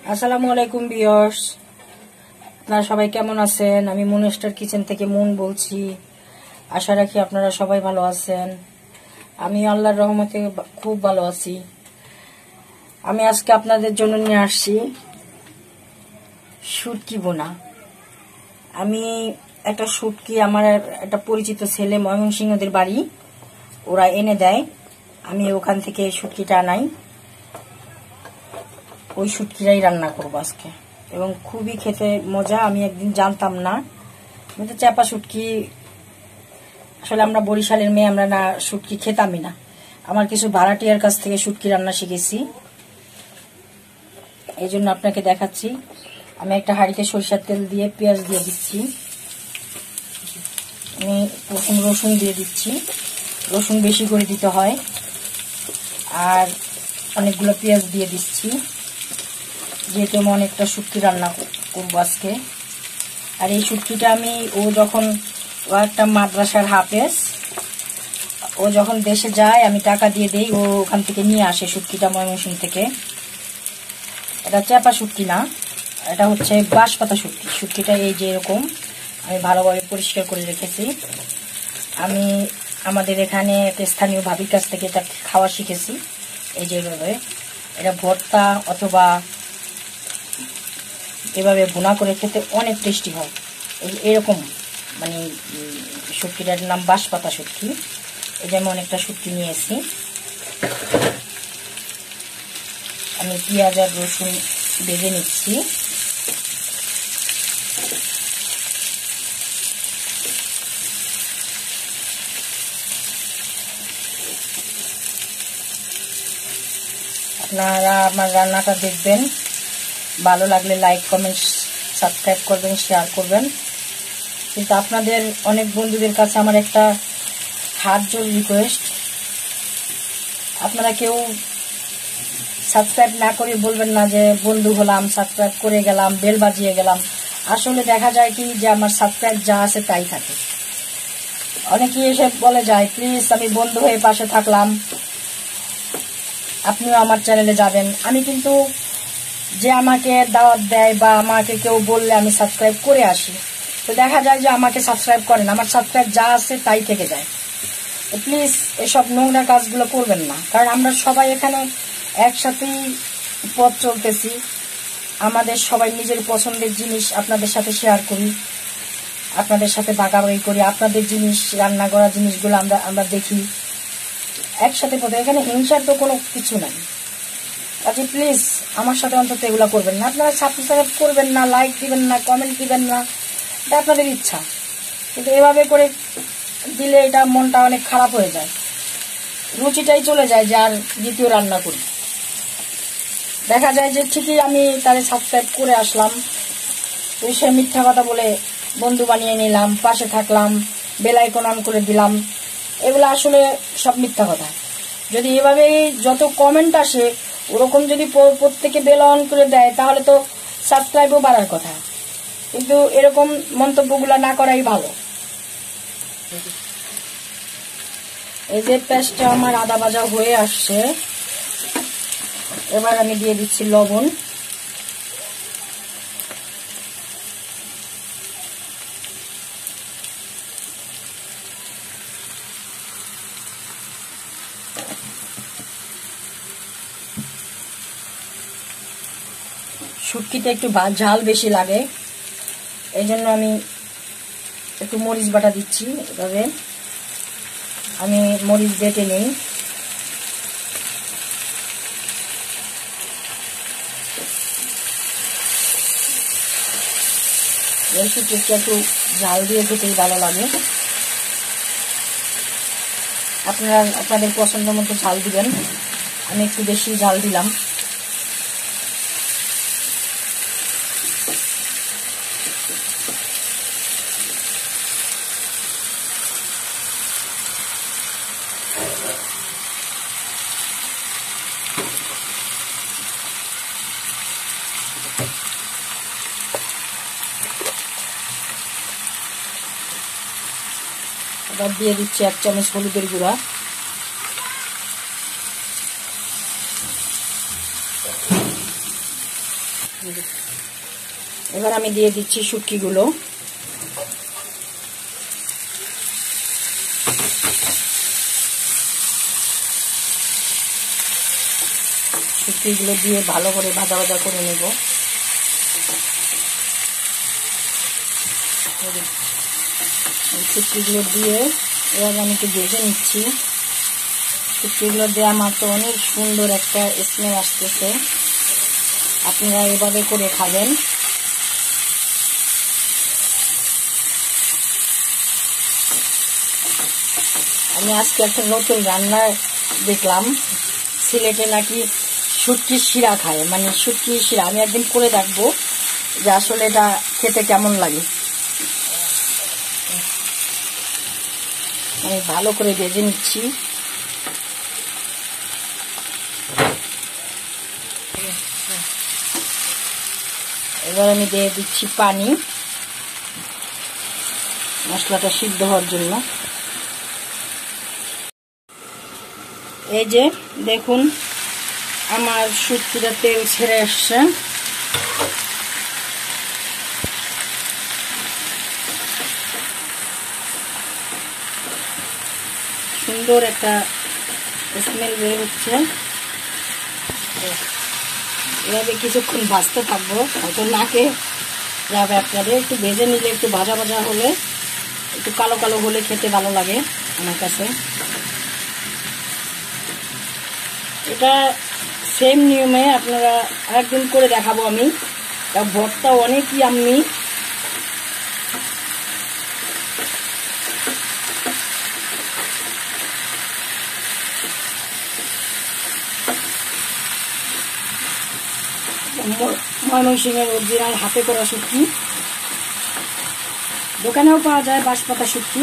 আসসালামু আলাইকুম ভিউয়ার্স, আপনারা সবাই কেমন আছেন? আমি মুনস্টার কিচেন থেকে মুন বলছি। আশা রাখি আপনারা সবাই ভালো আছেন। আমি আল্লাহর রহমতে খুব ভালো আছি। আমি আজকে আপনাদের জন্য নিয়ে আসছি শুটকি বোনা। আমি একটা শুটকি আমার একটা পরিচিত ছেলে ময়মনসিংহদের বাড়ি, ওরা এনে দেয়। আমি ওখান থেকে শুটকিটা আনাই, ওই শুটকিটাই রান্না করবো আজকে, এবং খুবই খেতে মজা। আমি একদিন জানতাম না, আমি তো চাপা শুটকি, আসলে আমরা বরিশালের মেয়ে, আমরা না শুটকি খেতামই না। আমার কিছু ভাড়াটিয়ার কাছ থেকে শুটকি রান্না শিখেছি, এই জন্য আপনাকে দেখাচ্ছি। আমি একটা হাঁড়িতে সরিষার তেল দিয়ে পেঁয়াজ দিয়ে দিচ্ছি, আমি রসুন দিয়ে দিচ্ছি। রসুন বেশি করে দিতে হয়, আর অনেকগুলো পেঁয়াজ দিয়ে দিচ্ছি, যেহেতু আমি অনেকটা শুটকি রান্না করবো আজকে। আর এই শুটকিটা আমি, ও একটা মাদ্রাসার হাফেজ, ও যখন দেশে যায় আমি টাকা দিয়ে দেই, ও ওখান থেকে নিয়ে আসে শুটকিটা ময়মনসিংহ থেকে। এটা চাপা শুটকি না, এটা হচ্ছে বাঁশপাতা শুটকি। শুটকিটা এই যে এরকম আমি ভালোভাবে পরিষ্কার করে রেখেছি। আমি আমাদের এখানে একটা স্থানীয় ভাবির কাছ থেকে এটা খাওয়া শিখেছি। এই যে এভাবে এটা ভর্তা অথবা এভাবে ভুনা করে খেতে অনেক টেস্টি হয়। এরকম মানে শুটকিটার নাম বাঁশপাতা শুটকি। এই যে আমি অনেকটা শুটকি নিয়েছি। আমি পেঁয়াজ আর রসুন ভেজে নিচ্ছি। আপনারা আমার রান্নাটা দেখবেন, ভালো লাগলে লাইক কমেন্ট সাবস্ক্রাইব করবেন, শেয়ার করবেন। কিন্তু আপনাদের অনেক বন্ধুদের কাছে আমার একটা হাত জোর রিকোয়েস্ট, আপনারা কেউ সাবস্ক্রাইব না করে বলবেন না যে বন্ধু হলাম, সাবস্ক্রাইব করে গেলাম, বেল বাজিয়ে গেলাম। আসলে দেখা যায় কি যে আমার সাবস্ক্রাইব যা আছে তাই থাকে। অনেকেই এসে বলে যায় প্লিজ আমি বন্ধু হয়ে পাশে থাকলাম, আপনিও আমার চ্যানেলে যাবেন। আমি কিন্তু যে আমাকে দাওয়াত দেয় বা আমাকে কেউ বললে আমি সাবস্ক্রাইব করে আসি, তো দেখা যায় যে আমাকে সাবস্ক্রাইব করেন, আমার সাবস্ক্রাইব যা আছে তাই থেকে যায়। তো প্লিজ এসব নোংরা কাজগুলো করবেন না, কারণ আমরা সবাই এখানে একসাথেই পথ চলতেছি। আমাদের সবাই নিজের পছন্দের জিনিস আপনাদের সাথে শেয়ার করি, আপনাদের সাথে ভাগাভাগি করি। আপনাদের জিনিস, রান্না করা জিনিসগুলো আমরা দেখি একসাথে পথে। এখানে হিংসার তো কোনো কিছু নাই। আচ্ছা প্লিজ আমার সাথে অন্তত এগুলো করবেন না। আপনারা সাবস্ক্রাইব করবেন না, লাইক দিবেন না, কমেন্ট দিবেন না, এটা আপনাদের ইচ্ছা, কিন্তু এভাবে করে দিলে এটা মনটা অনেক খারাপ হয়ে যায়, রুচিটাই চলে যায় যে আর দ্বিতীয় রান্না করি। দেখা যায় যে ঠিকই আমি তারে সাবস্ক্রাইব করে আসলাম, তো সে মিথ্যা কথা বলে বন্ধু বানিয়ে নিলাম, পাশে থাকলাম, বেল আইকন অন করে দিলাম। এগুলো আসলে সব মিথ্যা কথা। যদি এভাবেই যত কমেন্ট আসে ওরকম যদি প্রত্যেকে বেল অন করে দেয়, তাহলে তো সাবস্ক্রাইবও বাড়ার কথা, কিন্তু এরকম মন্তব্যগুলো না করাই ভালো। এই যে পেঁয়াজটা আমার আদা ভাজা হয়ে আসছে, এবার আমি দিয়ে দিচ্ছি লবণ। শুটকিতে একটু ঝাল বেশি লাগে, এই জন্য আমি একটু মরিচ বাটা দিচ্ছি। এভাবে আমি মরিচ বেটে নিই। শুটকিটা একটু ঝাল দিয়ে খেতেই ভালো লাগে। আপনারা আপনাদের পছন্দ মতো ঝাল দিবেন, আমি একটু বেশি ঝাল দিলাম। এবার দিয়ে দিচ্ছি 1 চামচ হলুদের গুঁড়া, এবার আমি দিয়ে দিচ্ছি শুটকিগুলো। শুটকিগুলো দিয়ে ভালো করে ভাজা ভাজা করে নেব। শুটকিগুলো দিয়ে এবার আমি একটু ভেজে নিচ্ছি। শুটকিগুলো দিয়ে আমার তো অনেক সুন্দর একটা স্মেল আসতেছে। আপনারা এভাবে করে খাবেন। আমি আজকে একটা নতুন রান্না দেখলাম, সিলেটে নাকি শুটকির শিরা খায়, মানে শুটকির শিরা। আমি একদিন করে দেখবো যে আসলে এটা খেতে কেমন লাগে। আমি ভালো করে ভেজে নিচ্ছি। এবার আমি দিয়ে দিচ্ছি পানি, মশলাটা সিদ্ধ হওয়ার জন্য। এই যে দেখুন আমার শুটকিটা তেল ছেড়ে আসছে। সুন্দর একটা স্মেল বের হচ্ছে। এভাবে কিছুক্ষণ ভাজতে থাকবো, হয়তো নাকে যাবে আপনাদের। একটু ভেজে নিলে, একটু ভাজা ভাজা হলে, একটু কালো কালো হলে খেতে ভালো লাগে আমার কাছে। এটা সেম নিয়মে আপনারা আরেকদিন করে দেখাবো আমি। ভর্তা অনেকই আমি ময়মনসিংহের অরিজিনাল হাতে করা শুটকি, দোকানেও পাওয়া যায় বাঁশপাতা শুটকি।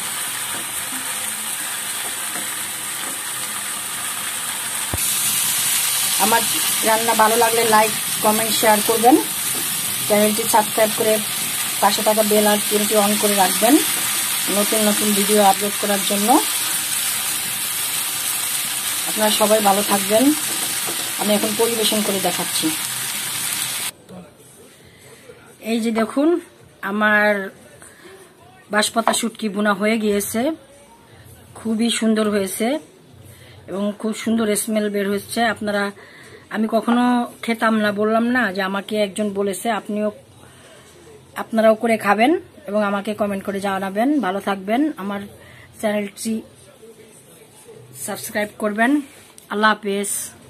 আমার রান্না ভালো লাগলে লাইক, কমেন্ট, শেয়ার করবেন। চ্যানেলটি সাবস্ক্রাইব করে পাশে থাকা বেল আইকনটি অন করে রাখবেন নতুন নতুন ভিডিও আপলোড করার জন্য। আপনারা সবাই ভালো থাকবেন। আমি এখন পরিবেশন করে দেখাচ্ছি। এই যে দেখুন আমার বাঁশপাতা শুটকি বোনা হয়ে গিয়েছে, খুবই সুন্দর হয়েছে এবং খুব সুন্দর স্মেল বের হচ্ছে। আমি কখনো খেতাম না, বললাম না যে আমাকে একজন বলেছে। আপনারাও করে খাবেন এবং আমাকে কমেন্ট করে জানাবেন। ভালো থাকবেন, আমার চ্যানেলটি সাবস্ক্রাইব করবেন। আল্লাহ হাফেজ।